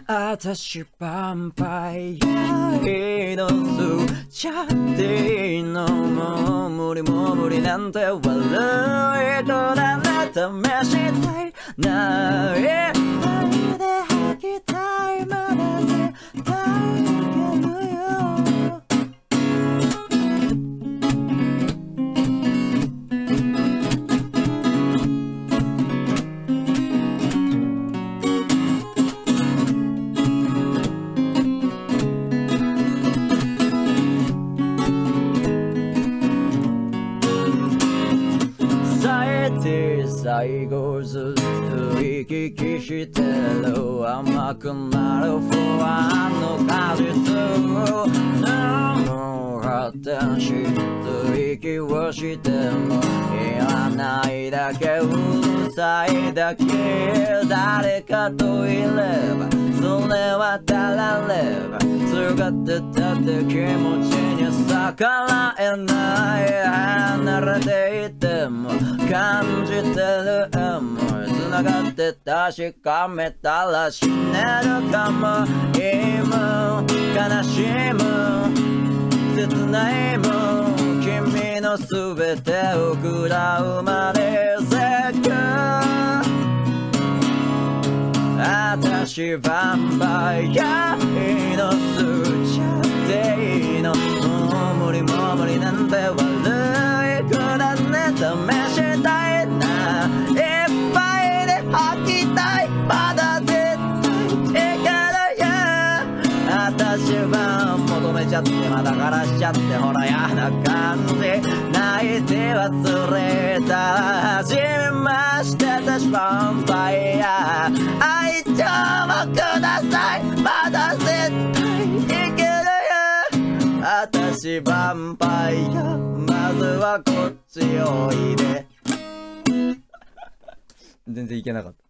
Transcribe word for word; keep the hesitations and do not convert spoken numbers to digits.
あたしヴァンパイア一度吸っちゃっていいのもう無理もう無理なんて悪い人なら試したいないないで吐きたいまだ絶対いけるよ最後ずっと行き来してる甘くなる不安の果実何も発展して息をしてもいらないだけうるさいだけ誰かといればそれは足られば使ってたって気持ちに逆らえない離れていても感じてる思い繋がって確かめたら死ねるかも今も悲しむ切ないも君の全てを食らうまでせっかあたしヴァンパイアいいの吸っちゃっていいのもう無理もう無理なんて悪い子だね試したいないっぱいで吐きたいまだ絶対いけるよあたしは求めちゃってまだからしちゃってほら嫌な感じ泣いて忘れた初めまして私ヴァンパイア愛情もくださいまだ絶対いけるよあたしヴァンパイアまずはこっちおいで全然いけなかった。